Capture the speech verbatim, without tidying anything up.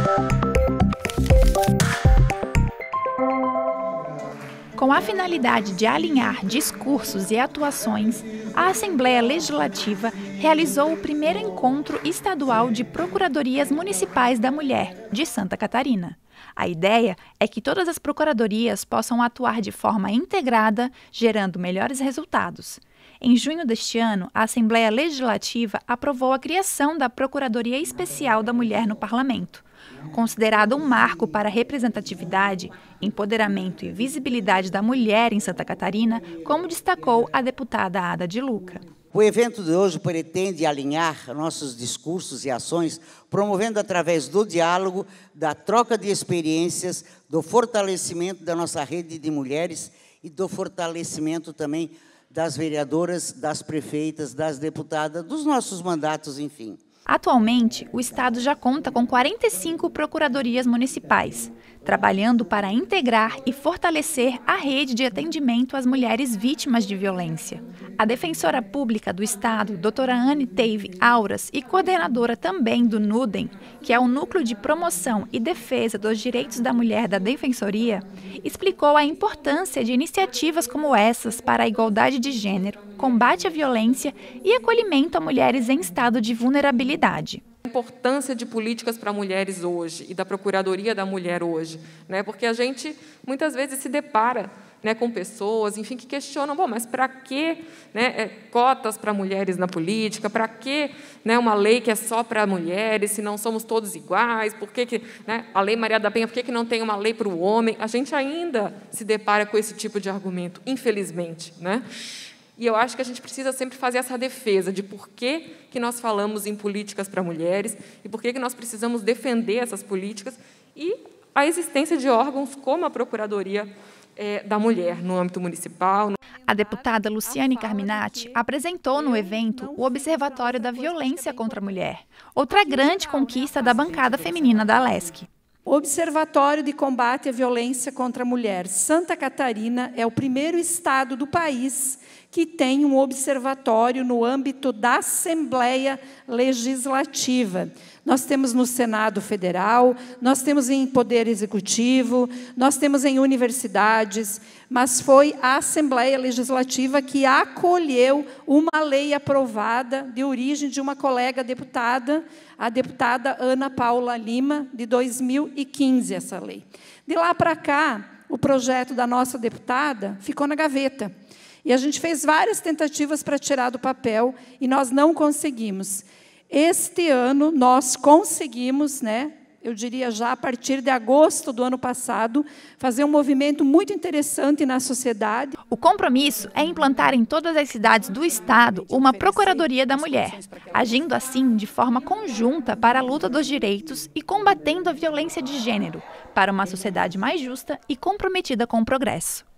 Com a finalidade de alinhar discursos e atuações, a Assembleia Legislativa realizou o primeiro encontro estadual de Procuradorias Municipais da Mulher, de Santa Catarina. A ideia é que todas as procuradorias possam atuar de forma integrada, gerando melhores resultados. Em junho deste ano, a Assembleia Legislativa aprovou a criação da Procuradoria Especial da Mulher no Parlamento. Considerado um marco para a representatividade, empoderamento e visibilidade da mulher em Santa Catarina, como destacou a deputada Ada de Luca. O evento de hoje pretende alinhar nossos discursos e ações, promovendo através do diálogo, da troca de experiências, do fortalecimento da nossa rede de mulheres e do fortalecimento também das vereadoras, das prefeitas, das deputadas, dos nossos mandatos, enfim. Atualmente, o Estado já conta com quarenta e cinco procuradorias municipais, trabalhando para integrar e fortalecer a rede de atendimento às mulheres vítimas de violência. A defensora pública do Estado, doutora Anne Teve Auras, e coordenadora também do NUDEM, que é o Núcleo de Promoção e Defesa dos Direitos da Mulher da Defensoria, explicou a importância de iniciativas como essas para a igualdade de gênero, combate à violência e acolhimento a mulheres em estado de vulnerabilidade. A importância de políticas para mulheres hoje e da Procuradoria da Mulher hoje, né? Porque a gente muitas vezes se depara, né, com pessoas, enfim, que questionam, bom, mas para que, né, é, cotas para mulheres na política? Para que, né, uma lei que é só para mulheres, se não somos todos iguais? Por que, que né, a Lei Maria da Penha, por que, que não tem uma lei para o homem? A gente ainda se depara com esse tipo de argumento, infelizmente, né? E eu acho que a gente precisa sempre fazer essa defesa de por que, que nós falamos em políticas para mulheres e por que, que nós precisamos defender essas políticas e a existência de órgãos como a Procuradoria é, da Mulher no âmbito municipal. A deputada Luciane Carminati apresentou no evento o Observatório da Violência contra a Mulher, outra grande conquista da bancada feminina da Alesc. O Observatório de Combate à Violência contra a Mulher. Santa Catarina é o primeiro estado do país que tem um observatório no âmbito da Assembleia Legislativa. Nós temos no Senado Federal, nós temos em Poder Executivo, nós temos em universidades, mas foi a Assembleia Legislativa que acolheu uma lei aprovada de origem de uma colega deputada, a deputada Ana Paula Lima, de dois mil e quinze, essa lei. De lá para cá, o projeto da nossa deputada ficou na gaveta. E a gente fez várias tentativas para tirar do papel e nós não conseguimos. Este ano, nós conseguimos, né, eu diria já a partir de agosto do ano passado, fazer um movimento muito interessante na sociedade. O compromisso é implantar em todas as cidades do Estado uma Procuradoria da Mulher, agindo assim de forma conjunta para a luta dos direitos e combatendo a violência de gênero, para uma sociedade mais justa e comprometida com o progresso.